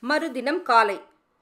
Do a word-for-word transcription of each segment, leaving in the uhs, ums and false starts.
மறுதினம் காலை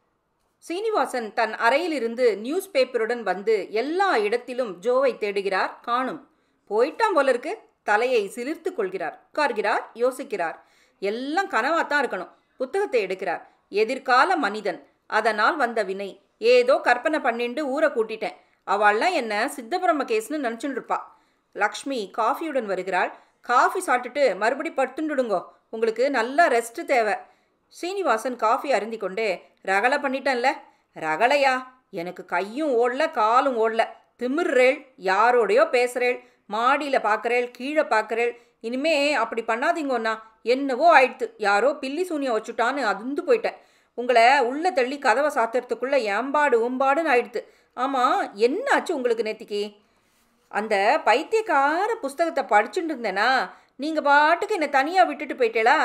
சீனிவாசன் தன் அறையிலிருந்து நியூஸ் பேப்பருடன் வந்து எல்லா இடத்திலும் ஜோவை தேடுகிறார். காணும். போயிட்டான் போல இருக்கு. தலையை சிலிர்த்து கொள்கிறார். உட்கார்கிறார். யோசிக்கிறார். எல்லாம் கனவாத்தான் இருக்கணும். புத்தகத்தை எடுக்கிறார். எதிர்கால மனிதன், அதனால் வந்த வினை. ஏதோ கற்பனை பண்ணிண்டு ஊரை கூட்டிட்டேன். அவள்லாம் என்ன சித்தபிரம்ம கேஸ்னு நினச்சுட்டு இருப்பா. லக்ஷ்மி காஃபியுடன் வருகிறாள். காஃபி சாப்பிட்டுட்டு மறுபடி படுத்துடுங்கோ, உங்களுக்கு நல்லா ரெஸ்ட் தேவை. சீனிவாசன் காஃபி அருந்தி கொண்டே, ரகலை பண்ணிட்டேன்ல. ரகலையா? எனக்கு கையும் ஓடல காலும் ஓடல. திமிர்றேள், யாரோடையோ பேசுகிறேள், மாடியில் பார்க்குறேள், கீழே பார்க்குறேள். இனிமே அப்படி பண்ணாதீங்கண்ணா. என்னவோ ஆயிடுத்து. யாரோ பில்லி சூனியம் வச்சுட்டான்னு அதிர்ந்து போயிட்டேன். உங்களை உள்ள தள்ளி கதவை சாத்துறதுக்குள்ளே ஏம்பாடு உம்பாடுன்னு ஆயிடுத்து. ஆமாம், என்ன ஆச்சு உங்களுக்கு நேத்திக்கு? அந்த பைத்தியக்கார புஸ்தகத்தை படிச்சுட்டு இருந்தேனா, நீங்கள் பாட்டுக்கு என்னை தனியாக விட்டுட்டு போயிட்டேளா?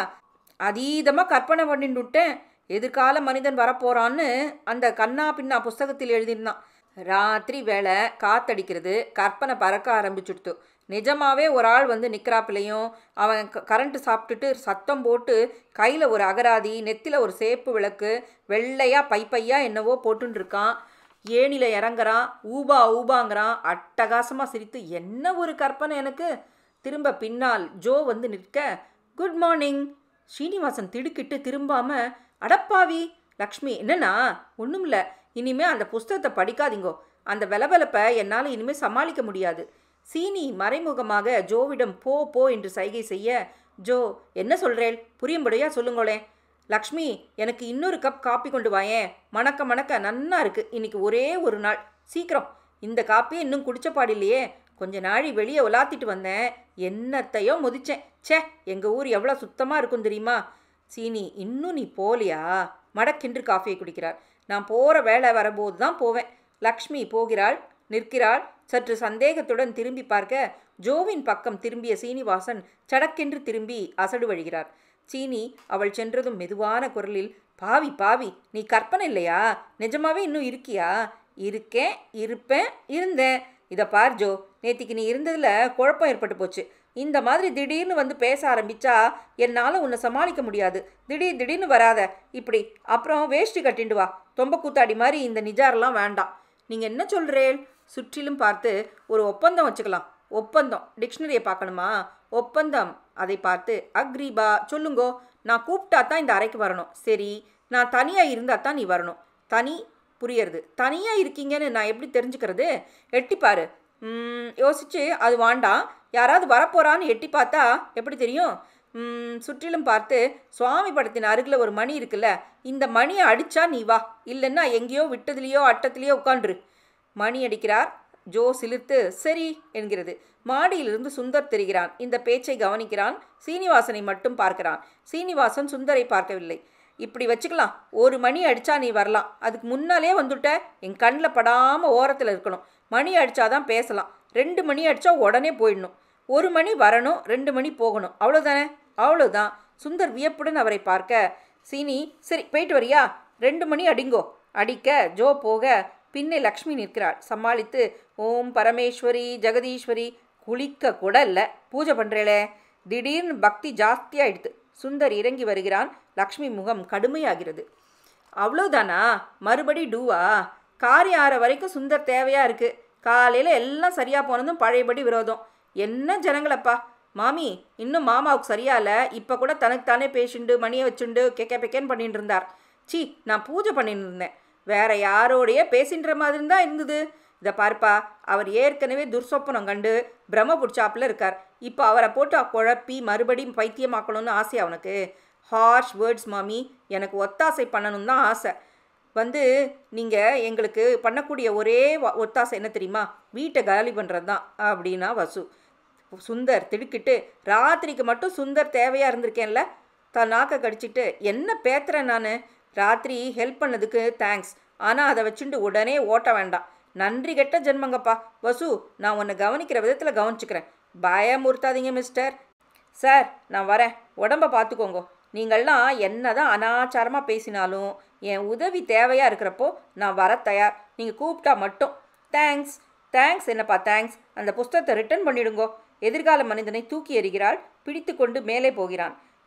அதீதமாக கற்பனை பண்ணிட்டு விட்டேன். எதிர்கால மனிதன் வரப்போகிறான்னு அந்த கண்ணா பின்னா புஸ்தகத்தில் எழுதியிருந்தான். ராத்திரி வேலை, காத்தடிக்கிறது, கற்பனை பறக்க ஆரம்பிச்சுடுத்து. நிஜமாகவே ஒரு ஆள் வந்து நிற்கிறாப்பிலையும் அவன் க கரண்ட்டு சாப்பிட்டுட்டு சத்தம் போட்டு கையில் ஒரு அகராதி, நெத்தியில் ஒரு சேப்பு விளக்கு, வெள்ளையாக பைப்பையாக என்னவோ போட்டுருக்கான். ஏணியில் இறங்குறான், ஊபா ஊபாங்கிறான். அட்டகாசமாக சிரித்து, என்ன ஒரு கற்பனை எனக்கு. திரும்ப பின்னால் ஜோ வந்து நிற்க, குட் மார்னிங். ஸ்ரீனிவாசன் திடுக்கிட்டு திரும்பாமல், அடப்பாவி. லக்ஷ்மி, என்னன்னா? ஒன்றும் இல்லை. இனிமேல் அந்த புஸ்தகத்தை படிக்காதீங்கோ. அந்த வெலவெலப்பை என்னால் இனிமேல் சமாளிக்க முடியாது. சீனி மறைமுகமாக ஜோவிடம் போ போ என்று சைகை செய்ய, ஜோ, என்ன சொல்கிறேள்? புரியும்படியா சொல்லுங்களே. லக்ஷ்மி, எனக்கு இன்னொரு கப் காப்பி கொண்டு வாயேன். மணக்க மணக்க நன்னா இருக்கு. இன்னைக்கு ஒரே ஒரு நாள். சீக்கிரம். இந்த காப்பியை இன்னும் குடிச்ச பாடில்லையே. கொஞ்ச நாழி வெளியே உலாத்திட்டு வந்தேன். என்னத்தையோ முதிச்சேன். சே, எங்கள் ஊர் எவ்வளோ சுத்தமாக இருக்கும் தெரியுமா? சீனி, இன்னும் நீ போலியா? மடக்கென்று காஃபியை குடிக்கிறார். நான் போகிற வேலை வரும்போது தான் போவேன். லக்ஷ்மி போகிறாள், நிற்கிறாள். சற்று சந்தேகத்துடன் திரும்பி பார்க்க, ஜோவின் பக்கம் திரும்பிய சீனிவாசன் சடக்கென்று திரும்பி அசடு வழிகிறார். சீனி அவள் சென்றதும் மெதுவான குரலில், பாவி பாவி, நீ கற்பனை இல்லையா? நிஜமாவே இன்னும் இருக்கியா? இருக்கேன், இருப்பேன், இருந்தேன். இதை பார் ஜோ, நேத்திக்கு நீ இருந்ததில் குழப்பம் ஏற்பட்டு போச்சு. இந்த மாதிரி திடீர்னு வந்து பேச ஆரம்பித்தா என்னால் உன்னை சமாளிக்க முடியாது. திடீர் திடீர்னு வராத இப்படி. அப்புறம் வேஷ்டி கட்டிண்டு வா. தொம்ப கூத்தாடி மாதிரி இந்த நிஜாரெல்லாம் வேண்டாம். நீங்கள் என்ன சொல்கிறேள்? சுற்றிலும் பார்த்து, ஒரு ஒப்பந்தம் வச்சுக்கலாம். ஒப்பந்தம்? டிக்ஷனரியை பார்க்கணுமா? ஒப்பந்தம். அதை பார்த்து, அக்ரீபா, சொல்லுங்கோ. நான் கூப்பிட்டா தான் இந்த அறைக்கு வரணும். சரி, நான் தனியாக இருந்தால் தான் நீ வரணும். தனி புரியறது. தனியாக இருக்கீங்கன்னு நான் எப்படி தெரிஞ்சுக்கிறது? எட்டிப்பாரு. யோசிச்சு, அது வேண்டாம். யாராவது வரப்போறான்னு எட்டி பார்த்தா எப்படி தெரியும்? சுற்றிலும் பார்த்து, சுவாமி படத்தின் அருகில் ஒரு மணி இருக்குல்ல, இந்த மணியை அடித்தா நீ வா. இல்லைன்னா எங்கேயோ விட்டதுலேயோ அட்டத்துலேயோ உட்காந்துரு. மணி அடிக்கிறார். ஜோ சிலிர்த்து சரி என்கிறது. மாடியிலிருந்து சுந்தர் தெரிகிறான். இந்த பேச்சை கவனிக்கிறான். சீனிவாசனை மட்டும் பார்க்கிறான். சீனிவாசன் சுந்தரை பார்க்கவில்லை. இப்படி வச்சுக்கலாம், ஒரு மணி அடித்தா நீ வரலாம். அதுக்கு முன்னாலே வந்துட்ட. என் கண்ணில் படாமல் ஓரத்தில் இருக்கணும். மணி அடித்தாதான் பேசலாம். ரெண்டு மணி அடித்தா உடனே போயிடணும். ஒரு மணி வரணும், ரெண்டு மணி போகணும். அவ்வளோதானே? அவ்வளோதான். சுந்தர் வியப்புடன் அவரை பார்க்க, சீனி, சரி போயிட்டு வரியா? ரெண்டு மணி அடிங்கோ. அடிக்க ஜோ போக பின்னே லக்ஷ்மி நிற்கிறாள். சமாளித்து, ஓம் பரமேஸ்வரி ஜெகதீஸ்வரி. குளிக்க கூட இல்லை, பூஜை பண்ணுறேளே. திடீர்னு பக்தி ஜாஸ்தியாகிடுது. சுந்தர் இறங்கி வருகிறான். லக்ஷ்மி முகம் கடுமையாகிறது. அவ்வளோதானா? மறுபடி டூவா? காரியம் ஆற வரைக்கும் சுந்தர் தேவையாக இருக்குது. காலையில் எல்லாம் சரியாக போனதும் பழையபடி விரோதம். என்ன ஜனங்களப்பா. மாமி, இன்னும் மாமாவுக்கு சரியா இல்லை. இப்போ கூட தனக்குத்தானே பேசிண்டு மணியை வச்சுண்டு கேக்க பெக்கேன்னு பண்ணிட்டு இருந்தார். சி, நான் பூஜை பண்ணிட்டு இருந்தேன். வேற யாரோடைய பேசின்ற மாதிரி தான் இருந்தது. இதை பார்ப்பா, அவர் ஏற்கனவே துர்சொப்பனம் கண்டு பிரம்ம புடிச்சாப்பில் இருக்கார். இப்போ அவரை போட்டு குழப்பி மறுபடியும் பைத்தியமாக்கணும்னு ஆசை அவனுக்கு. ஹார்ஷ் வேர்ட்ஸ் மாமி. எனக்கு ஒத்தாசை பண்ணணும் தான் ஆசை. வந்து நீங்கள் எங்களுக்கு பண்ணக்கூடிய ஒரே ஒத்தாசை என்ன தெரியுமா? வீட்டை காலி பண்ணுறது தான் அப்படின்னா வசு. சுந்தர் திடுக்கிட்டு, ராத்திரிக்கு மட்டும் சுந்தர் தேவையாக இருந்திருக்கேன்ல. தான் நாக்கை கடிச்சிட்டு, என்ன பேத்துறேன் நான்? ராத்திரி ஹெல்ப் பண்ணதுக்கு தேங்க்ஸ். ஆனால் அதை வச்சுட்டு உடனே ஓட்ட வேண்டாம். நன்றி கெட்ட ஜென்மங்கப்பா. வசு, நான் உன்னை கவனிக்கிற விதத்தில் கவனிச்சுக்கிறேன். பயமுறுத்தாதீங்க மிஸ்டர். சார், நான் வரேன். உடம்பை பார்த்துக்கோங்க. நீங்கள்லாம் என்ன தான் அனாச்சாரமாக பேசினாலும் என் உதவி தேவையாக இருக்கிறப்போ நான் வர தயார். நீங்கள் கூப்பிட்டா மட்டும். தேங்க்ஸ். தேங்க்ஸ் என்னப்பா தேங்க்ஸ்? அந்த புஸ்தகத்தை ரிட்டர்ன் பண்ணிடுங்கோ. எதிர்கால மனிதனை தூக்கி எறிகிறாள். பிடித்து கொண்டு மேலே போகிறான்.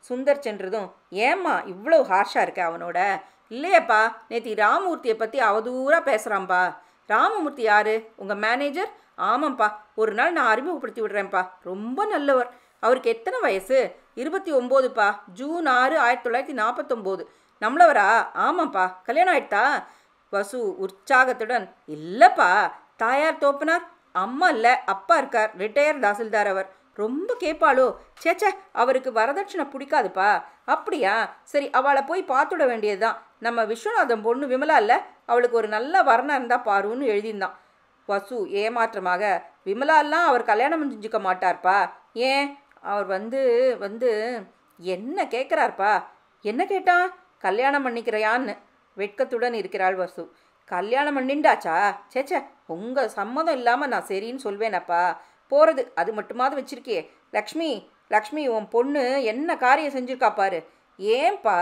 சுந்தர் சென்றதும், ஏம்மா இவ்வளோ ஹார்ஷாக இருக்க அவனோட? இல்லையப்பா, நேத்தி ராமமூர்த்தியை பற்றி அவதூறாக பேசுகிறான்பா. ராமமூர்த்தி யாரு? உங்கள் மேனேஜர்? ஆமாம்ப்பா, ஒரு நாள் நான் அறிமுகப்படுத்தி விடுறேன்ப்பா. ரொம்ப நல்லவர். அவருக்கு எத்தனை வயசு? இருபத்தி ஒம்போதுப்பா. ஜூன் ஆறு ஆயிரத்தி தொள்ளாயிரத்தி நாற்பத்தொம்போது. நம்மளவரா? ஆமாம்ப்பா. கல்யாணம் ஆயிட்டா? வசு உற்சாகத்துடன், இல்லைப்பா, தாயார் தோப்பனார்? அம்மா இல்லை, அப்பா இருக்கார், ரிட்டையர் தாசில்தார் அவர். ரொம்ப கேட்பாளோ? சேச்சே, அவருக்கு வரதட்சணை பிடிக்காதுப்பா. அப்படியா? சரி, அவளை போய் பார்த்துட வேண்டியதுதான். நம்ம விஸ்வநாதம் பொண்ணு விமலா இல்லை, அவளுக்கு ஒரு நல்ல வரணம் இருந்தால் பாருன்னு எழுதியிருந்தான். வசு ஏமாற்றமாக, விமலாலாம் அவர் கல்யாணம் செஞ்சுக்க மாட்டார்ப்பா. ஏன்? அவர் வந்து வந்து என்ன கேட்குறார்ப்பா? என்ன கேட்டான்? கல்யாணம் பண்ணிக்கிறையான்னு வெட்கத்துடன் இருக்கிறாள் வசு. கல்யாணம் பண்ணிண்டாச்சா? சேச்சே, உங்கள் சம்மதம் இல்லாமல் நான் சரின்னு சொல்வேனப்பா. போகிறது அது மட்டுமாவது வச்சிருக்கே. லக்ஷ்மி, லக்ஷ்மி, உன் பொண்ணு என்ன காரியம் செஞ்சுருக்கா பாரு. ஏன்பா?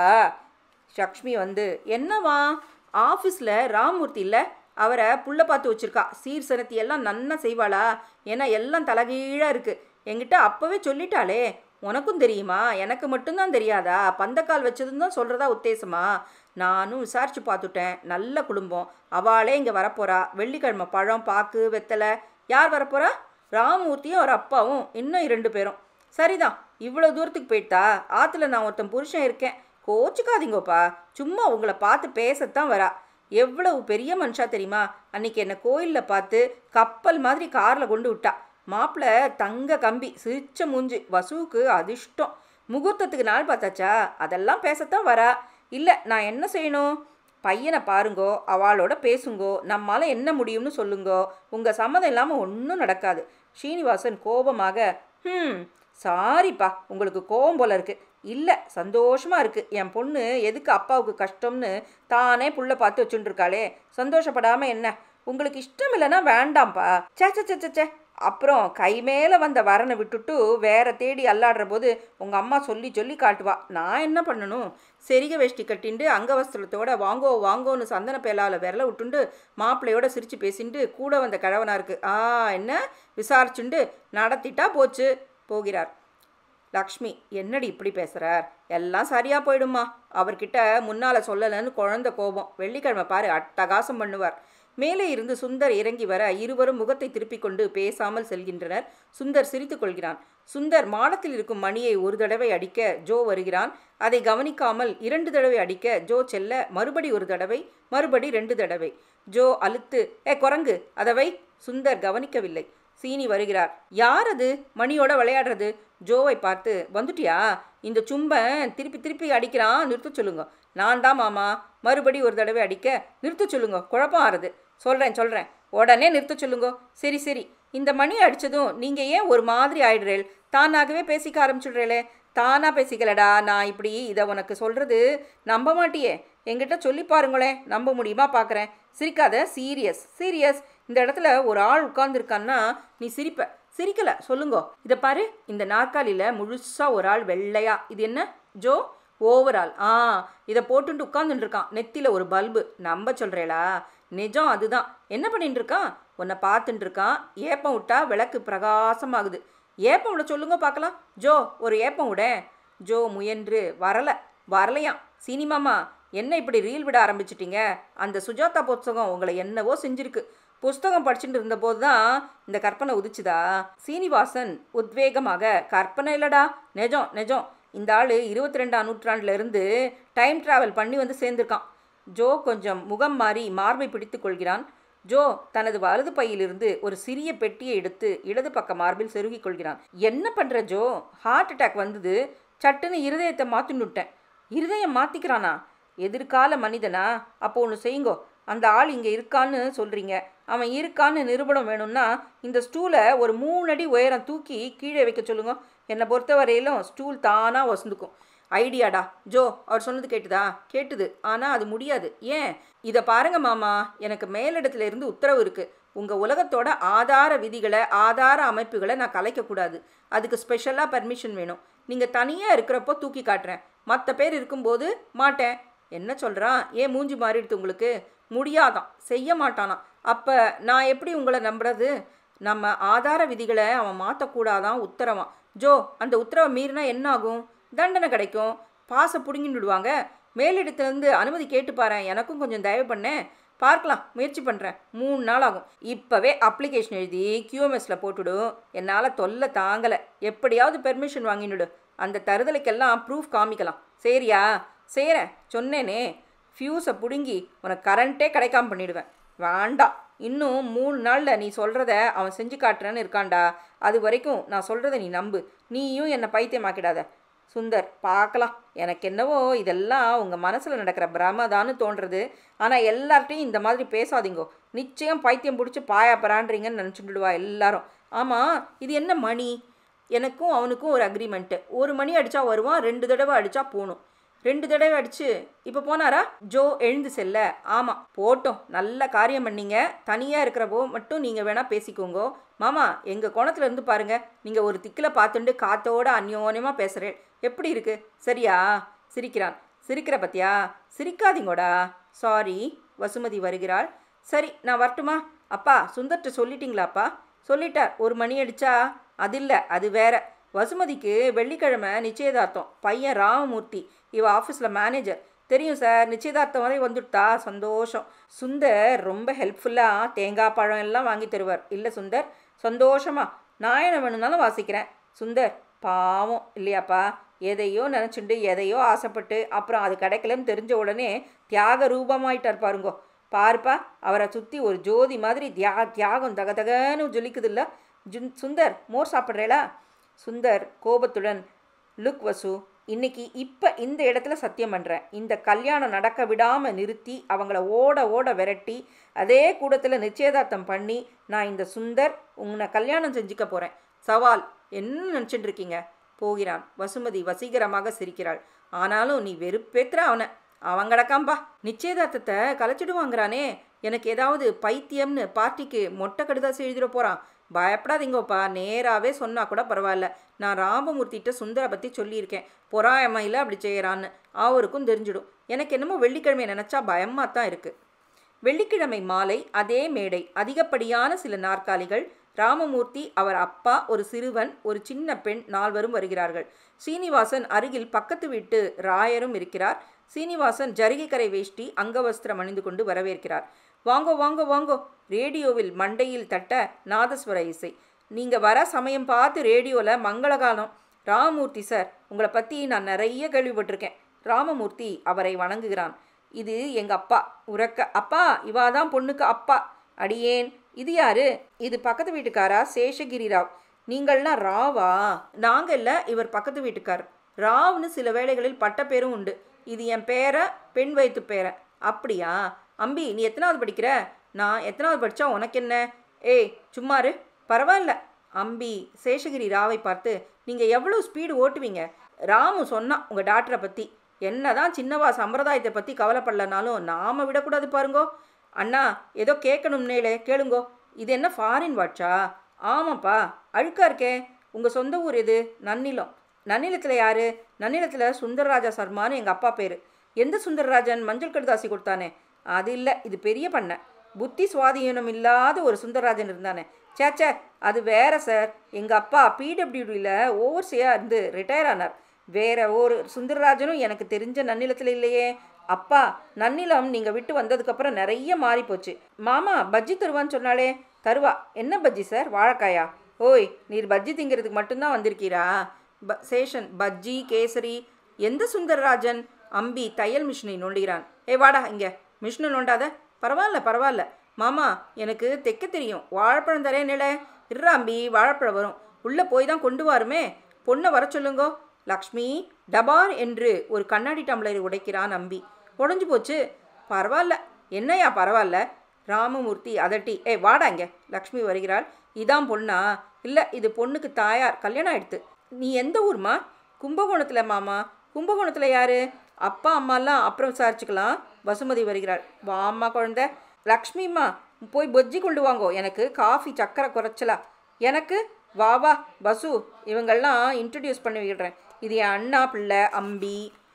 லக்ஷ்மி வந்து, என்னவா? ஆஃபீஸில் ராமமூர்த்தி இல்லை, அவரை புள்ள பார்த்து வச்சுருக்கா. சீர் சனத்தி எல்லாம் நன்னா செய்வாளா? ஏன்னா எல்லாம் தலகீழாக இருக்குது. என்கிட்ட அப்போவே சொல்லிட்டாளே. உனக்கும் தெரியுமா? எனக்கு மட்டும்தான் தெரியாதா? பந்தக்கால் வச்சதுன்னு தான் சொல்கிறதா உத்தேசமா? நானும் விசாரித்து பார்த்துட்டேன். நல்ல குடும்பம். அவளே இங்கே வரப்போகிறா. வெள்ளிக்கிழமை பழம், பாக்கு, வெத்தலை. யார் வரப்போகிறா? ராமமூர்த்தியும் அவர் அப்பாவும், இன்னும் இரண்டு பேரும். சரிதான், இவ்வளோ தூரத்துக்கு போயிட்டா? ஆற்றுல நான் ஒருத்தன் புருஷன் இருக்கேன். கோச்சிக்காதீங்கப்பா, சும்மா உங்களை பார்த்து பேசத்தான் வரா. எவ்வளவு பெரிய மனுஷா தெரியுமா? அன்றைக்கி என்னை கோயிலில் பார்த்து கப்பல் மாதிரி காரில் கொண்டு விட்டா. மாப்பிள்ளை தங்க கம்பி, சிரிச்ச மூஞ்சி. வசுவுக்கு அதிர்ஷ்டம். முகூர்த்தத்துக்கு நாள் பார்த்தாச்சா? அதெல்லாம் பேசத்தான் வரா. இல்லை, நான் என்ன செய்யணும்? பையனை பாருங்கோ, அவளோட பேசுங்கோ, நம்மளால் என்ன முடியும்னு சொல்லுங்கோ. உங்கள் சம்மதம் இல்லாமல் ஒன்றும் நடக்காது. ஸ்ரீனிவாசன் கோபமாக, ம் சாரிப்பா, உங்களுக்கு கோபம் போல இருக்கு. இல்லை, சந்தோஷமாக இருக்குது. என் பொண்ணு எதுக்கு அப்பாவுக்கு கஷ்டம்னு தானே புள்ள பார்த்து வச்சுட்டுருக்காளே. சந்தோஷப்படாமல் என்ன? உங்களுக்கு இஷ்டம் இல்லைன்னா வேண்டாம்ப்பா. சே சே சே சே அப்புறம் கை மேலே வந்த வரனை விட்டுட்டு வேற தேடி அல்லாடுற போது உங்கள் அம்மா சொல்லி சொல்லி காட்டுவா. நான் என்ன பண்ணணும்? செரிக வேஷ்டி கட்டிண்டு அங்கவஸ்திரத்தோட வாங்கோ வாங்கோன்னு சந்தன பேலாவில் விரல விட்டுண்டு மாப்பிள்ளையோட சிரித்து பேசிட்டு கூட வந்த கிழவனா இருக்கு. ஆ என்ன விசாரிச்சுண்டு நடத்திட்டா போச்சு. போகிறார். லக்ஷ்மி, என்னடி இப்படி பேசுகிறார்? எல்லாம் சரியாக போயிடுமா. அவர்கிட்ட முன்னால் சொல்லலைன்னு குழந்த கோபம். வெள்ளிக்கிழமை பாரு, அட்டகாசம் பண்ணுவார். மேலே இருந்து சுந்தர் இறங்கி வர இருவரும் முகத்தை திருப்பிக் கொண்டு பேசாமல் செல்கின்றனர். சுந்தர் சிரித்து கொள்கிறான். சுந்தர் மாடத்தில் இருக்கும் மணியை ஒரு தடவை அடிக்க ஜோ வருகிறான். அதை கவனிக்காமல் இரண்டு தடவை அடிக்க ஜோ செல்ல மறுபடி ஒரு தடவை, மறுபடி ரெண்டு தடவை. ஜோ அழுத்து, ஏ குரங்கு, அதவை. சுந்தர் கவனிக்கவில்லை. சீனி வருகிறார். யார் அது மணியோட விளையாடுறது? ஜோவை பார்த்து, வந்துட்டியா? இந்த சும்பன் திருப்பி திருப்பி அடிக்கிறான், நிறுத்த சொல்லுங்க. நான் தான் மாமா. மறுபடி ஒரு தடவை அடிக்க, நிறுத்த சொல்லுங்க, குழப்பம் ஆறுது. சொல்கிறேன் சொல்கிறேன் உடனே நிறுத்த சொல்லுங்க. சரி சரி, இந்த மணி அடித்ததும் நீங்கள் ஏன் ஒரு மாதிரி ஆயிடுறேள்? தானாகவே பேசிக்க ஆரம்பிச்சுடுறேளே. தானாக பேசிக்கலடா, நான் இப்படி இதை உனக்கு சொல்கிறது நம்ப மாட்டியே. என்கிட்ட சொல்லி பாருங்களேன், நம்ப முடியுமா பார்க்குறேன். சிரிக்காத, சீரியஸ் சீரியஸ். இந்த இடத்துல ஒரு ஆள் உட்கார்ந்துருக்கான்னா நீ சிரிப்ப. சிரிக்கலை, சொல்லுங்கோ. இதை பாரு, இந்த நாற்காலியில் முழுசாக ஒரு ஆள் வெள்ளையா. இது என்ன ஜோ? ஓவரால். ஆ, இதை போட்டுட்டு உட்காந்துட்டு இருக்கான். நெத்தியில் ஒரு பல்பு. நம்ப சொல்கிறேளா? நிஜம், அதுதான். என்ன பண்ணிட்டு இருக்கான்? உன்னை பார்த்துட்டு இருக்கான். ஏப்பம் விட்டா விளக்கு பிரகாசமாகுது. ஏப்பம் விட சொல்லுங்க பார்க்கலாம். ஜோ, ஒரு ஏப்பம் விட. ஜோ முயன்று, வரலை வரலையாம். சினிமாமா, என்ன இப்படி ரீல் விட ஆரம்பிச்சிட்டிங்க? அந்த சுஜாதா புஸ்தகம் உங்களை என்னவோ செஞ்சிருக்கு. புஸ்தகம் படிச்சுட்டு இருந்தபோது தான் இந்த கற்பனை உதிச்சுதா? சீனிவாசன் உத்வேகமாக, கற்பனை இல்லடா, நிஜம் நிஜம். இந்த ஆள் இருபத்தி ரெண்டாம் நூற்றாண்டுல இருந்து டைம் டிராவல் பண்ணி வந்து சேர்ந்துருக்கான். ஜோ கொஞ்சம் முகம் மாறி மார்பை பிடித்து கொள்கிறான். ஜோ தனது வலது பையிலிருந்து ஒரு சிறிய பெட்டியை எடுத்து இடது பக்க மார்பில் செருகிக் கொள்கிறான். என்ன பண்ணுற ஜோ? ஹார்ட் அட்டாக் வந்தது, சட்டுன்னு இருதயத்தை மாற்றினுட்டேன். இருதயம் மாற்றிக்கிறானா? எதிர்கால மனிதனா? அப்போ ஒன்று செய்யுங்கோ. அந்த ஆள் இங்கே இருக்கான்னு சொல்கிறீங்க, அவன் இருக்கான்னு நிரூபணம் வேணும்னா இந்த ஸ்டூலை ஒரு மூணு அடி உயரம் தூக்கி கீழே வைக்க சொல்லுங்க. என்னை பொறுத்த வரையிலும் ஸ்டூல் தானாக வசந்துக்கும். ஐடியாடா ஜோ. அவர் சொன்னது கேட்டுதா? கேட்டுது, ஆனால் அது முடியாது. ஏன்? இதை பாருங்க மாமா, எனக்கு மேலிடத்துல இருந்து உத்தரவு இருக்குது. உங்கள் உலகத்தோட ஆதார விதிகளை, ஆதார அமைப்புகளை நான் கலைக்கக்கூடாது. அதுக்கு ஸ்பெஷலாக பர்மிஷன் வேணும். நீங்கள் தனியாக இருக்கிறப்போ தூக்கி காட்டுறேன், மற்ற பேர் இருக்கும்போது மாட்டேன். என்ன சொல்கிறான்? ஏன் மூஞ்சி மாறிடுது உங்களுக்கு? முடியாதான், செய்ய மாட்டானா? அப்போ நான் எப்படி உங்களை நம்புறது? நம்ம ஆதார விதிகளை அவன் மாற்றக்கூடாதான் உத்தரவான். ஜோ, அந்த உத்தரவை மீறினா என்ன ஆகும்? தண்டனை கிடைக்கும், பாசை பிடுங்கின்னு விடுவாங்க. மேலிடத்துலேருந்து அனுமதி கேட்டு பாரு, எனக்கும் கொஞ்சம் தயவு பண்ணேன், பார்க்கலாம், முயற்சி பண்ணுறேன். மூணு நாள் ஆகும். இப்போவே அப்ளிகேஷன் எழுதி கியூஎம்எஸில் போட்டுவிடும். என்னால் தொல்லை தாங்கலை. எப்படியாவது பெர்மிஷன் வாங்கினுடு. அந்த தருதலைக்கெல்லாம் ப்ரூஃப் காமிக்கலாம். சரியா? செய்கிறேன், சொன்னேனே. ஃபியூஸை பிடுங்கி உனக்கு கரண்ட்டே கிடைக்காம பண்ணிவிடுவேன். வேண்டாம், இன்னும் மூணு நாளில் நீ சொல்கிறத அவன் செஞ்சு காட்டுறேன்னு இருக்காண்டா. அது வரைக்கும் நான் சொல்கிறத நீ நம்பு. நீயும் என்னை பைத்தியமாக்கிடாத. சுந்தர், பார்க்கலாம். எனக்கு என்னவோ இதெல்லாம் உங்கள் மனசில் நடக்கிற பிரமதான்னு தோன்றுறது. ஆனால் எல்லார்ட்டையும் இந்த மாதிரி பேசாதீங்கோ. நிச்சயம் பைத்தியம் பிடிச்சி பாயா பரான்றீங்கன்னு நினச்சிட்டுடுவா எல்லாரும். ஆமாம், இது என்ன மணி? எனக்கும் அவனுக்கும் ஒரு அக்ரிமெண்ட்டு. ஒரு மணி அடித்தா வருவான், ரெண்டு தடவை அடித்தா போகணும். ரெண்டு தடவை அடிச்சு இப்போ போனாரா? ஜோ எழுந்து செல்ல. ஆமாம், போட்டோம், நல்ல காரியம் பண்ணீங்க. தனியாக இருக்கிறப்போ மட்டும் நீங்கள் வேணால் பேசிக்கோங்கோ. மாமா, எங்கள் கோணத்தில் இருந்து பாருங்கள், நீங்கள் ஒரு திக்கில் பார்த்துட்டு காத்தோட அந்யோன்யமாக பேசுகிறேன். எப்படி இருக்கு? சரியா? சிரிக்கிறான். சிரிக்கிற பத்தியா? சிரிக்காதீங்கோடா. சாரி. வசுமதி வருகிறாள். சரி, நான் வரட்டுமா? அப்பா, சுந்தர்கிட்ட சொல்லிட்டீங்களாப்பா? சொல்லிட்டார். ஒரு மணி அடித்தா அது இல்லை, அது வேற. வசுமதிக்கு வெள்ளிக்கிழமை நிச்சயதார்த்தம். பையன் ராமமூர்த்தி, இவ ஆஃபீஸில் மேனேஜர். தெரியும் சார், நிச்சயதார்த்தம் வரை வந்துட்டா சந்தோஷம். சுந்தர் ரொம்ப ஹெல்ப்ஃபுல்லாக தேங்காய் பழம் எல்லாம் வாங்கி தருவார். இல்லை சுந்தர்? சந்தோஷமா? நான் என்ன வேணும்னாலும் வாசிக்கிறேன். சுந்தர் பாவம் இல்லையாப்பா, எதையோ நினச்சிண்டு எதையோ ஆசைப்பட்டு அப்புறம் அது கிடைக்கலன்னு தெரிஞ்ச உடனே தியாக ரூபமாயிட்டார் பாருங்கோ. பாருப்பா, அவரை சுற்றி ஒரு ஜோதி மாதிரி தியா தியாகம் தகதகன்னு ஜொலிக்குதில்ல. ஜுன் சுந்தர், மோர் சாப்பிட்றேளா? சுந்தர் கோபத்துடன், லுக் வசு, இன்னைக்கு இப்போ இந்த இடத்துல சத்தியம் பண்ணுறேன். இந்த கல்யாணம் நடக்க விடாமல் நிறுத்தி அவங்கள ஓட ஓட விரட்டி அதே கூடத்தில் நிச்சயதார்த்தம் பண்ணி நான் இந்த சுந்தர் உன்னை கல்யாணம் செஞ்சுக்க போகிறேன். சவால். என்ன நினச்சிட்டு இருக்கீங்க? போகிறான். வசுமதி வசீகரமாக சிரிக்கிறாள். ஆனாலும் நீ வெறுப்பேத்துற அவனை. அவன் கிடக்காம்பா. நிச்சயதார்த்தத்தை கலைச்சிடுவாங்கிறானே. எனக்கு ஏதாவது பைத்தியம்னு பார்ட்டிக்கு மொட்டை கடிதாசி எழுதிட போகிறான். பயப்படாதீங்கோப்பா, நேராகவே சொன்னால் கூட பரவாயில்ல. நான் ராமமூர்த்திகிட்ட சுந்தரை பற்றி சொல்லியிருக்கேன். பொறாயமையில் அப்படி செய்கிறான்னு அவருக்கும் தெரிஞ்சிடும். எனக்கு என்னமோ வெள்ளிக்கிழமை நினச்சா பயமாக தான் இருக்குது. வெள்ளிக்கிழமை மாலை அதே மேடை, அதிகப்படியான சில நாற்காலிகள். ராமமூர்த்தி, அவர் அப்பா, ஒரு சிறுவன், ஒரு சின்ன பெண், நால்வரும் வருகிறார்கள். சீனிவாசன் அருகில் பக்கத்து வீட்டு ராயரும் இருக்கிறார். சீனிவாசன் ஜரிகைக்கரை வேஷ்டி அங்கவஸ்திரம் அணிந்து கொண்டு வரவேற்கிறார். வாங்கோ வாங்கோ வாங்கோ. ரேடியோவில் மண்டையில் தட்ட நாதஸ்வர இசை. நீங்கள் வர சமயம் பார்த்து ரேடியோவில் மங்களகாலம். ராமமூர்த்தி சார், உங்களை பற்றி நான் நிறைய கேள்விப்பட்டிருக்கேன். ராமமூர்த்தி அவரை வணங்குகிறான். இது எங்கள் அப்பா. உறக்க, அப்பா, இவாதான் பொண்ணுக்கு அப்பா. அடியேன். இது யாரு? இது பக்கத்து வீட்டுக்காரா? சேஷகிரி ராவ். நீங்கள்னா ராவா? நாங்கள் இல்லை, இவர் பக்கத்து வீட்டுக்கார். ராவ்னு சில வேளைகளில் பட்ட பேரும் உண்டு. இது என் பேரை, பெண் வயிற்று பேரை. அப்படியா? அம்பி, நீ எத்தனாவது படிக்கிற? நான் எத்தனாவது படித்தா உனக்கு என்ன? ஏய் சும்மாரு. பரவாயில்ல. அம்பி சேஷகிரி ராவை பார்த்து, நீங்கள் எவ்வளோ ஸ்பீடு ஓட்டுவீங்க? ராமு சொன்னான் உங்கள் டாக்டரை பற்றி. என்ன தான் சின்னவா சம்பிரதாயத்தை பற்றி கவலைப்படலனாலும் நாம் விடக்கூடாது பாருங்கோ. அண்ணா, ஏதோ கேட்கணும்னேலே, கேளுங்கோ. இது என்ன ஃபாரின் வாட்சா? ஆமாப்பா. அழுக்கா இருக்கே. உங்கள் சொந்த ஊர் எது? நன்னிலம். நன்னிலத்தில் யார்? நன்னிலத்தில் சுந்தரராஜா சர்மான்னு எங்கள் அப்பா பேர். எந்த சுந்தரராஜன் மஞ்சள் கடுதாசி கொடுத்தானே? அது இல்லை, இது பெரிய பண்ண. புத்தி சுவாதீனம் இல்லாத ஒரு சுந்தரராஜன் இருந்தானே. சேச்சே, அது வேற சார். எங்கள் அப்பா பிடபிள்யூடியில் ஓவர்சியாக இருந்து ரிட்டையர் ஆனார். வேற ஒரு சுந்தரராஜனும் எனக்கு தெரிஞ்ச நன்னிலத்தில் இல்லையே. அப்பா, நன்னிலம் நீங்கள் விட்டு வந்ததுக்கப்புறம் நிறைய மாறி போச்சு. மாமா பஜ்ஜி தருவான்னு சொன்னாலே. தருவா. என்ன பஜ்ஜி சார்? வாழைக்காயா? ஓய், நீர் பஜ்ஜி திங்கிறதுக்கு மட்டும்தான் வந்திருக்கீரா? ப சேஷன், பஜ்ஜி கேசரி. எந்த சுந்தரராஜன்? அம்பி தையல் மிஷினை நோண்டுகிறான். ஏ வாடா இங்கே. மிஷினை நோண்டாத. பரவாயில்ல பரவாயில்ல மாமா, எனக்கு தைக்க தெரியும். வாழைப்பழம் தரேன் நில. இருறா அம்பி, வாழைப்பழம் வரும். உள்ளே போய் தான் கொண்டு வாருமே. பொண்ணை வர சொல்லுங்கோ. லக்ஷ்மி, டபார் என்று ஒரு கண்ணாடி டம்ளரை உடைக்கிறான் அம்பி. உடஞ்சி போச்சு. பரவாயில்ல. என்னையா பரவாயில்ல? ராமமூர்த்தி அதட்டி. ஏ வாடா இங்கே. லக்ஷ்மி வருகிறாள். இதான் பொண்ணா? இல்லை, இது பொண்ணுக்கு தாயார். கல்யாணம் ஆயிடுத்து. நீ எந்த ஊர்மா? கும்பகோணத்தில் மாமா. கும்பகோணத்தில் யார்? அப்பா அம்மாலாம் அப்புறம் விசாரிச்சுக்கலாம். வசுமதி வருகிறாள். வா அம்மா குழந்தை. லக்ஷ்மிம்மா, போய் பஜ்ஜி கொண்டு வாங்கோ. எனக்கு காஃபி சக்கரை குறைச்சலா. எனக்கு? வா வா வசு, இவங்கள்லாம் இன்ட்ரடியூஸ் பண்ணி விடுறேன். இது என் அண்ணா பிள்ளை அம்பி.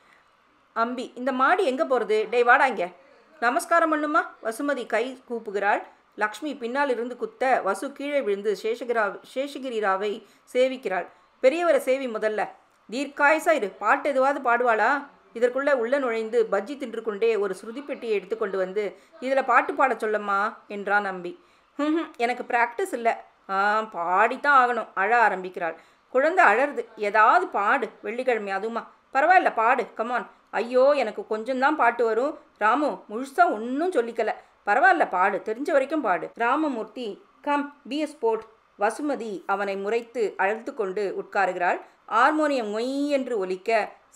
அம்பி, இந்த மாடி எங்கே போகிறது? டே வாடா இங்கே. நமஸ்காரம் பண்ணுமா. வசுமதி கை கூப்புகிறாள். லக்ஷ்மி பின்னால் இருந்து குத்த வசு கீழே விழுந்து சேஷகிரா சேஷகிரி ராவை சேவிக்கிறாள். பெரியவரை சேவி முதல்ல. தீர்க்காயசா இரு, பாட்டு எதுவாவது பாடுவாளா? இதற்குள்ளே உள்ள நுழைந்து பஜ்ஜி தின்று கொண்டே ஒரு ஸ்ருதி பெட்டியை எடுத்துக்கொண்டு வந்து இதில் பாட்டு பாட சொல்லம்மா என்றான் அம்பி. ம் எனக்கு ப்ராக்டிஸ் இல்லை. ஆ பாடித்தான் ஆகணும். அழ ஆரம்பிக்கிறாள். குழந்தை அழறது. ஏதாவது பாடு. வெள்ளிக்கிழமை அதுவுமா? பரவாயில்ல பாடு, கமான். ஐயோ எனக்கு கொஞ்சம்தான் பாட்டு வரும் ராமு, முழுசாக ஒன்றும் சொல்லிக்கல. பரவாயில்ல பாடு, தெரிஞ்ச வரைக்கும் பாடு. Ramamoorthy come be a sport. வசுமதி அவனை முறைத்து அழுத்து கொண்டு உட்காருகிறாள். ஹார்மோனியம் மொய் என்று ஒலிக்க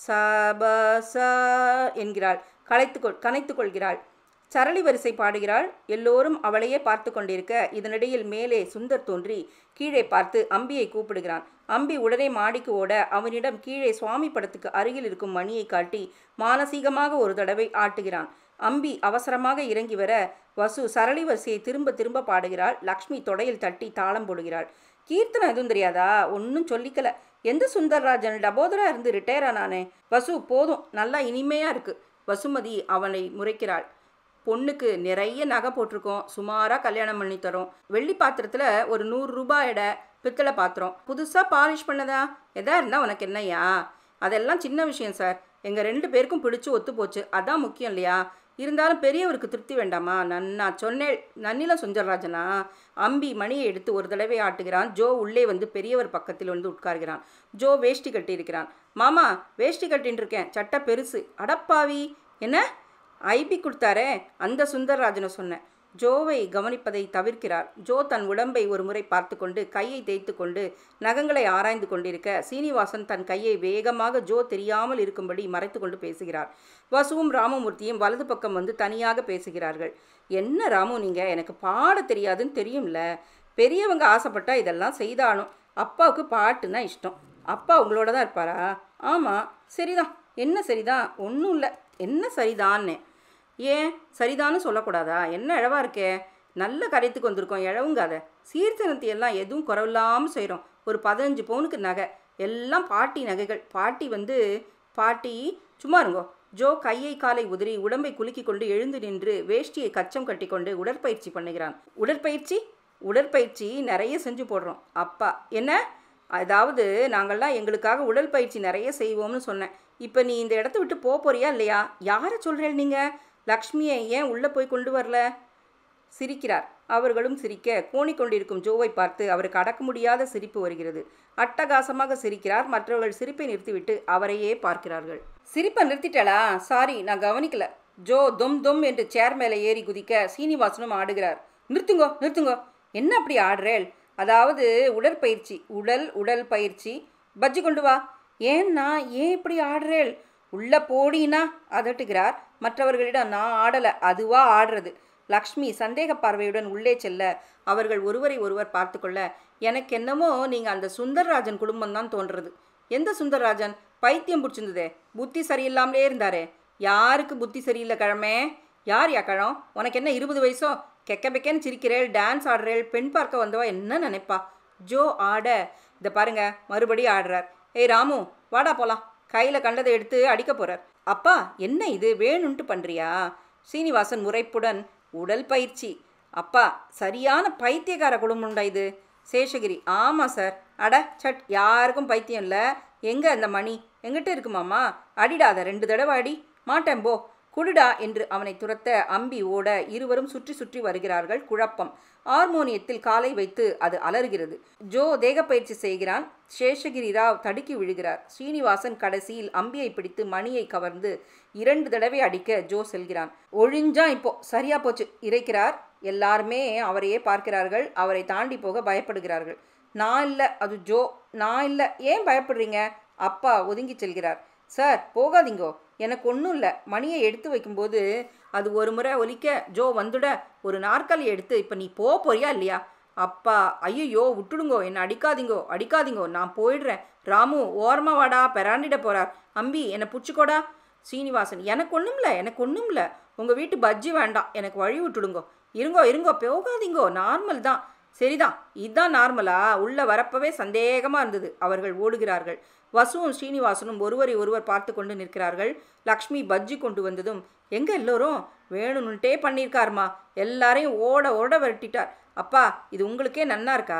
சபச என்கிறாள். களைத்து கொள் கனைத்து கொள்கிறாள். சரளி வரிசை பாடுகிறாள். எல்லோரும் அவளையே பார்த்து கொண்டிருக்க இதனிடையில் மேலே சுந்தர் தோன்றி கீழே பார்த்து அம்பியை கூப்பிடுகிறான். அம்பி உடனே மாடிக்கு ஓட அவனிடம் கீழே சுவாமி படத்துக்கு அருகில் இருக்கும் மணியை காட்டி மானசீகமாக ஒரு தடவை ஆட்டுகிறான். அம்பி அவசரமாக இறங்கி வர வசு சரளி வரிசையை திரும்ப திரும்ப பாடுகிறாள். லக்ஷ்மி தொடையில் தட்டி தாளம் போடுகிறாள். கீர்த்தனம் எதுவும் தெரியாதா? ஒன்றும் சொல்லிக்கல. எந்த சுந்தர்ராஜன் டபோதரா இருந்து ரிட்டையர் ஆனானே. வசு போதும், நல்லா இனிமையாக இருக்கு. வசுமதி அவனை முறைக்கிறாள். பொண்ணுக்கு நிறைய நகை போட்டிருக்கோம், சுமாராக கல்யாணம் பண்ணி தரோம். வெள்ளி பாத்திரத்தில் ஒரு நூறு ரூபாய் எடை, பித்தளை பாத்திரம் புதுசாக பாலிஷ் பண்ணதா எதா இருந்தால் உனக்கு என்னையா? அதெல்லாம் சின்ன விஷயம் சார். எங்கள் ரெண்டு பேருக்கும் பிடிச்சி ஒத்து போச்சு, அதான் முக்கியம் இல்லையா? இருந்தாலும் பெரியவருக்கு திருப்தி வேண்டாமா? நன்னா சொன்னேன். நன்னிலம் சுந்தரராஜனா? அம்பி மணியை எடுத்து ஒரு தடவை ஆட்டுகிறான். ஜோ உள்ளே வந்து பெரியவர் பக்கத்தில் வந்து உட்கார்கிறான். ஜோ வேஷ்டி கட்டியிருக்கிறான். மாமா வேஷ்டி கட்டின்னு இருக்கேன், சட்டை பெருசு. அடப்பாவி, என்ன ஐபி கொடுத்தாரே அந்த சுந்தரராஜனை சொன்னேன். ஜோவை கவனிப்பதை தவிர்க்கிறார். ஜோ தன் உடம்பை ஒரு முறை பார்த்து கொண்டு கையை தேய்த்து கொண்டு நகங்களை ஆராய்ந்து கொண்டிருக்க சீனிவாசன் தன் கையை வேகமாக ஜோ தெரியாமல் இருக்கும்படி மறைத்து கொண்டு பேசுகிறார். வசுவும் ராமமூர்த்தியும் வலது பக்கம் வந்து தனியாக பேசுகிறார்கள். என்ன ராமு, நீங்கள் எனக்கு பாட தெரியாதுன்னு தெரியும்ல. பெரியவங்க ஆசைப்பட்டா இதெல்லாம் செய்தாலும். அப்பாவுக்கு பாட்டுன்னா இஷ்டம். அப்பா உங்களோட தான் இருப்பாரா? ஆமாம். சரிதான். என்ன சரிதான்? ஒன்றும் இல்லை. என்ன சரிதான்னு? ஏன் சரிதான்னு சொல்லக்கூடாதா? என்ன இழவா இருக்கே. நல்ல கரைத்துக்கு வந்திருக்கோம், இழவுங்காத. சீர்திருத்தியெல்லாம் எதுவும் குறவில்லாமல் செய்கிறோம். ஒரு பதினஞ்சு பவுனுக்கு நகை, எல்லாம் பாட்டி நகைகள். பாட்டி வந்து பாட்டி சும்மா இருங்கோ. ஜோ கையை காலை உதிரி உடம்பை குலுக்கி கொண்டு எழுந்து நின்று வேஷ்டியை கச்சம் கட்டி கொண்டு உடற்பயிற்சி பண்ணுகிறான். உடற்பயிற்சி உடற்பயிற்சி நிறைய செஞ்சு போடுறோம். அப்பா என்ன? அதாவது நாங்கள்லாம் எங்களுக்காக உடல் பயிற்சி நிறைய செய்வோம்னு சொன்னேன். இப்போ நீ இந்த இடத்த விட்டு போக போறியா இல்லையா? யாரை சொல்கிறேன் நீங்கள்? லக்ஷ்மியை ஏன் உள்ளே போய் கொண்டு வரல? சிரிக்கிறார். அவர்களும் சிரிக்க கோணிக்கொண்டிருக்கும் ஜோவை பார்த்து அவருக்கு அடக்க முடியாத சிரிப்பு வருகிறது. அட்டகாசமாக சிரிக்கிறார். மற்றவர்கள் சிரிப்பை நிறுத்திவிட்டு அவரையே பார்க்கிறார்கள். சிரிப்பை நிறுத்திட்டாளா? சாரி, நான் கவனிக்கல. ஜோ தொம் தொம் என்று சேர் மேலே ஏறி குதிக்க சீனிவாசனும் ஆடுகிறார். நிறுத்துங்கோ நிறுத்துங்கோ. என்ன அப்படி ஆடுறேள்? அதாவது உடற்பயிற்சி. உடல் உடல் பயிற்சி. பஜ்ஜி கொண்டு வா. ஏன்னா ஏன் இப்படி ஆடுறேள்? உள்ள போடினா அதட்டுகிறார். மற்றவர்களிடம் நான் ஆடலை, அதுவா ஆடுறது. லக்ஷ்மி சந்தேக பார்வையுடன் உள்ளே செல்ல அவர்கள் ஒருவரை ஒருவர் பார்த்து கொள்ள, எனக்கு என்னமோ நீங்கள் அந்த சுந்தரராஜன் குடும்பம்தான் தோன்றுறது. எந்த சுந்தரராஜன்? பைத்தியம் பிடிச்சிருந்ததே, புத்தி சரியில்லாமலே இருந்தாரே. யாருக்கு புத்தி சரியில்லை கிழமே? யார் யா கிழம்? உனக்கு என்ன இருபது வயசோ? கெக்க பெக்கன்னு சிரிக்கிறேள், டான்ஸ் ஆடுறேள். பெண் பார்க்க வந்தவா என்ன நினைப்பா? ஜோ ஆட இதை பாருங்க மறுபடியும் ஆடுறார். ஏய் ராமு, வாடா போலாம். கையில் கண்டதை எடுத்து அடிக்க போகிறார். அப்பா என்ன இது வேணும்ன்ட்டு பண்ணுறியா? சீனிவாசன் முறைப்புடன் உடல் பயிற்சி. அப்பா சரியான பைத்தியக்கார குடும்பம்டா இது. சேஷகிரி ஆமாம் சார். அட சட், யாருக்கும் பைத்தியம் இல்லை. எங்கே அந்த மணி? எங்கிட்ட இருக்குமாம்மா? அடிடாத, ரெண்டு தடவை அடி. மாட்டேன் போ. குடுடா என்று அவனை துரத்த அம்பி ஓட இருவரும் சுற்றி சுற்றி வருகிறார்கள். குழப்பம். ஹார்மோனியத்தில் காலை வைத்து அது அலறுகிறது. ஜோ தேகப்பயிற்சி செய்கிறான். சேஷகிரி ராவ் தடுக்கி விழுகிறார். ஸ்ரீனிவாசன் கடைசியில் அம்பியை பிடித்து மணியை கவர்ந்து இரண்டு தடவை அடிக்க ஜோ செல்கிறான். ஒழிஞ்சா இப்போ சரியா போச்சு இறைக்கிறார். எல்லாருமே அவரையே பார்க்கிறார்கள். அவரை தாண்டி போக பயப்படுகிறார்கள். நான் இல்லை, அது ஜோ. நான் இல்லை. ஏன் பயப்படுறீங்க? அப்பா ஒதுங்கி செல்கிறார். சார் போகாதீங்கோ, எனக்கு ஒன்றும் இல்லை. மணியை எடுத்து வைக்கும்போது அது ஒரு முறை ஒலிக்க ஜோ வந்துட ஒரு நாற்காலி எடுத்து இப்போ நீ போக போறியா இல்லையா? அப்பா ஐயோ விட்டுடுங்கோ, என்னை அடிக்காதீங்கோ அடிக்காதீங்கோ, நான் போயிடுறேன். ராமு ஓரமாக வாடா, பெராண்டிட போகிறார். அம்பி என்னை பிடிச்சிக்கோடா. சீனிவாசன் எனக்கு ஒன்றும் இல்லை, எனக்கு ஒன்றும் இல்லை. உங்கள் வீட்டு பஜ்ஜி வேண்டாம், எனக்கு வழி விட்டுடுங்கோ. இருங்கோ இருங்கோ, போகாதீங்கோ, நார்மல் தான். சரிதான், இதுதான் நார்மலா? உள்ளே வரப்பவே சந்தேகமாக இருந்தது. அவர்கள் ஓடுகிறார்கள். வசுவும் ஸ்ரீனிவாசனும் ஒருவரை ஒருவர் பார்த்து கொண்டு நிற்கிறார்கள். லக்ஷ்மி பஜ்ஜி கொண்டு வந்ததும் எங்கே எல்லோரும்? வேணும்னுட்டே பண்ணியிருக்காருமா. எல்லாரையும் ஓட ஓட விரட்டிட்டார். அப்பா இது உங்களுக்கே நன்னா இருக்கா?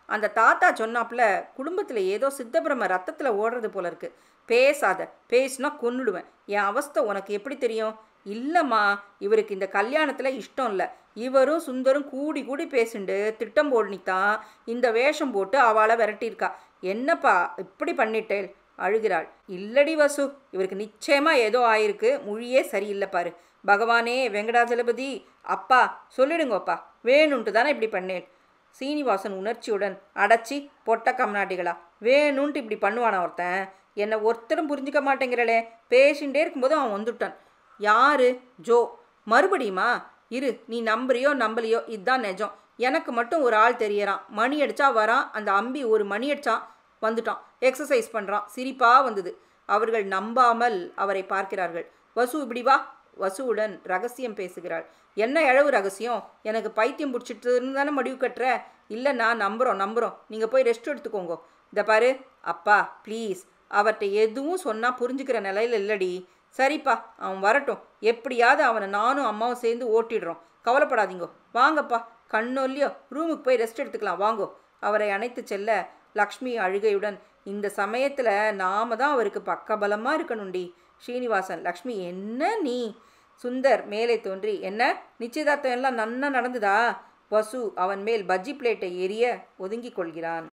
அந்த தாத்தா சொன்னாப்புல குடும்பத்தில் ஏதோ சித்தபிரம ரத்தத்தில் ஓடுறது போல இருக்கு. பேசாத, பேசுனா கொன்னுடுவேன். என் அவஸ்தை உனக்கு எப்படி தெரியும்? இல்லைம்மா, இவருக்கு இந்த கல்யாணத்தில் இஷ்டம் இல்லை. இவரும் சுந்தரும் கூடி கூடி பேசிண்டு திட்டம் போடணித்தான் இந்த வேஷம் போட்டு அவளை விரட்டியிருக்கா. என்னப்பா இப்படி பண்ணிட்டேள்? அழுகிறாள். இல்லடி வசு, இவருக்கு நிச்சயமாக ஏதோ ஆயிருக்கு. மொழியே சரியில்லை பாரு. பகவானே வெங்கடாஜலபதி, அப்பா சொல்லிடுங்கப்பா, வேணுன்ட்டு தானே இப்படி பண்ணேன். சீனிவாசன் உணர்ச்சியுடன், அடைச்சி பொட்ட கம்நாட்டிகளா, வேணுன்ட்டு இப்படி பண்ணுவானா ஒருத்தன்? என்னை ஒருத்தரும் புரிஞ்சிக்க மாட்டேங்கிறளே. பேசிகிட்டே இருக்கும்போது அவன் வந்துட்டான். யாரு? ஜோ. மறுபடியுமா? இரு, நீ நம்புறியோ நம்பலையோ, இதுதான் நிஜம். எனக்கு மட்டும் ஒரு ஆள் தெரியறான். மணி அடிச்சா வரான். அந்த அம்பி ஒரு மணி அடிச்சான், வந்துட்டான். எக்ஸசைஸ் பண்ணுறான். சிரிப்பாக வந்தது. அவர்கள் நம்பாமல் அவரை பார்க்கிறார்கள். வசு இப்படி வா. வசுவுடன் ரகசியம் பேசுகிறாள். என்ன எழவு ரகசியம்? எனக்கு பைத்தியம் பிடிச்சிட்டுன்னு தானே முடிவு கட்டுற? இல்லை, நான் நம்புகிறோம் நம்புகிறோம் நீங்கள் போய் ரெஸ்ட் எடுத்துக்கோங்க. இதை பாரு அப்பா, ப்ளீஸ். அவர்கிட்ட எதுவும் சொன்னால் புரிஞ்சுக்கிற நிலையில் இல்லடி. சரிப்பா, அவன் வரட்டும். எப்படியாவது அவனை நானும் அம்மாவும் சேர்ந்து ஓட்டிடுறோம். கவலைப்படாதீங்கோ. வாங்கப்பா, கண்ணொல்லியோ, ரூமுக்கு போய் ரெஸ்ட் எடுத்துக்கலாம் வாங்கோ. அவரை அணைத்து செல்ல லக்ஷ்மி அழுகையுடன், இந்த சமயத்தில் நாம தான் அவருக்கு பக்கபலமாக இருக்கணும்டி. ஸ்ரீனிவாசன், லக்ஷ்மி என்ன நீ? சுந்தர் மேலே தோன்றி, என்ன நிச்சயதார்த்தம் எல்லாம் நன்னா நடந்துதா? வசு அவன் மேல் பஜ்ஜி பிளேட்டை எரிய ஒதுங்கி கொள்கிறான்.